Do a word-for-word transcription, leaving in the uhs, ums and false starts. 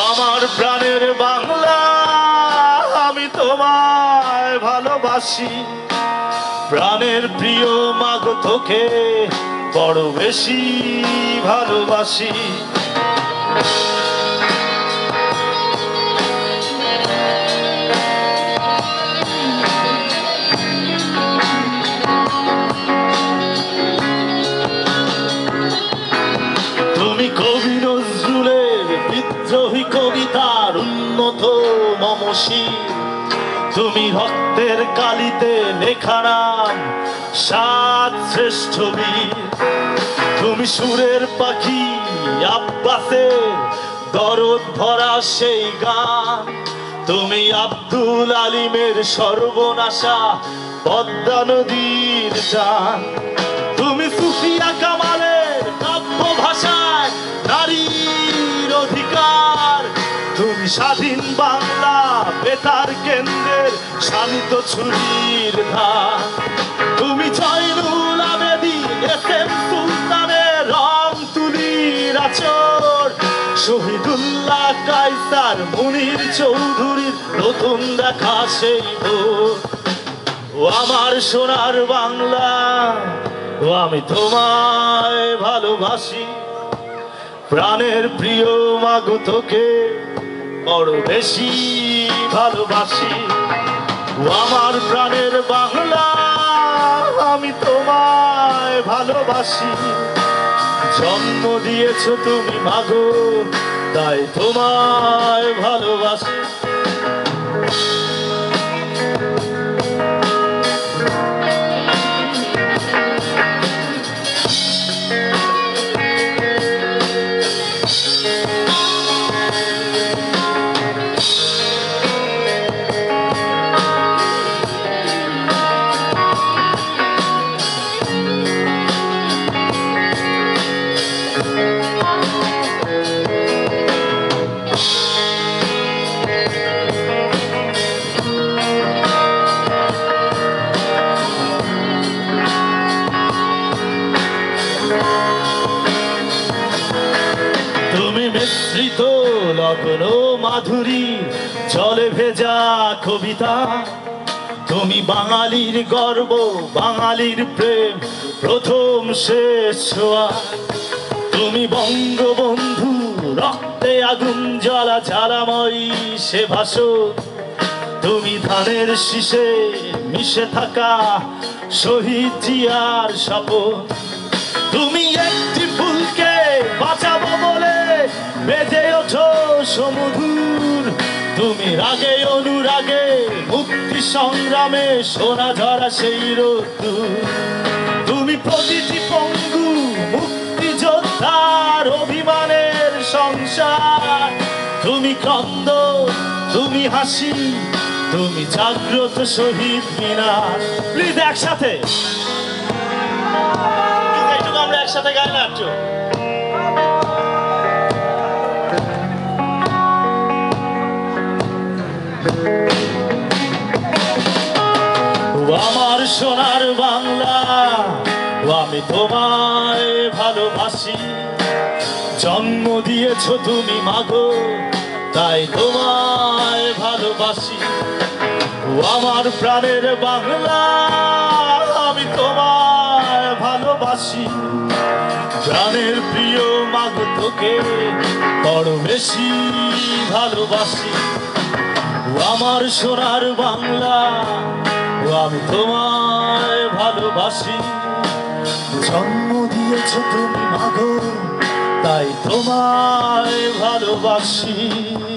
আমার প্রাণের বাংলা আমি তোমায় ভালোবাসি প্রাণের প্রিয় মাগো তোকে বড় বেশি ভালোবাসি তুমি কবি নজরুলের বিদ্রোহী কবিতার উন্নত মমশীল তুমি রক্তের কালিতে লেখা নাম সাত শ্রেষ্ঠ বীর তুমি সুরের পাখি আব্বাসের দরদ ভরা সেই গান তুমি আব্দুল আলিমের সর্বনাশা পদ্মা নদীর টান তুমি সুফিয়া কামালের কাব্য ভাষায় নারীর অধিকার তুমি স্বাধীন বাংলা বেতার কেন্দ্রের শান্ত ছুরির ধার তুমি জয়নুল আবেদীন এস এম সুলতানের রং তুলির আচর শহীদুল্লাহ কায়সার মুনির চৌধুরীর নতুন দেখা সেই ভোর ও আমার সোনার বাংলা ও আমি তোমায় ভালোবাসি প্রাণের প্রিয় মাগো তোকে বড় বেশি ভালোবাসি ও আমার প্রাণের বাংলা আমি তোমায় ভালোবাসি জন্ম দিয়েছো তুমি মাগো তাই তোমায় ভালোবাসি মিশ্রিত লগ্ন মাধুরী জলে ভেজা কবিতা তুমি বাঙালির গর্ব বাঙালির প্রেম প্রথম শেষ ছোঁয়া তুমি বঙ্গবন্ধু রক্তে আগুন জ্বালা জ্বালাময়ী সে ভাষণ তুমি ধানের শীষে মিশে থাকা শহীদ জিয়ার শপথ তুমি একটি ফুলকে বাঁচাবো বলে বেজে ওঠো সমুধুর তুমি রাগে অনুরাগে মুক্তি সংগ্রামে সোনা ঝরা সেই রোদ্দুর তুমি প্রতিটি পঙ্গু মুক্তিযোদ্ধার অভিমানের সংসার তুমি ক্রন্দ তুমি হাসি তুমি জাগ্রত শহীদ মিনার প্লিজ একসাথে একটু আমরা একসাথে গাই না একটু আমার সোনার বাংলা আমি তোমায় ভালোবাসি জন্ম দিয়েছো তুমি মাগো তাই তোমায় ভালোবাসি আমার প্রাণের বাংলা আমি তোমায় ভালোবাসি প্রাণের প্রিয় মাগো তোকে বড় বেশি ভালোবাসি আমার সোনার বাংলা আমি তোমায় ভালোবাসি জন্ম দিয়েছো তুমি মাগো তাই তোমায় ভালোবাসি।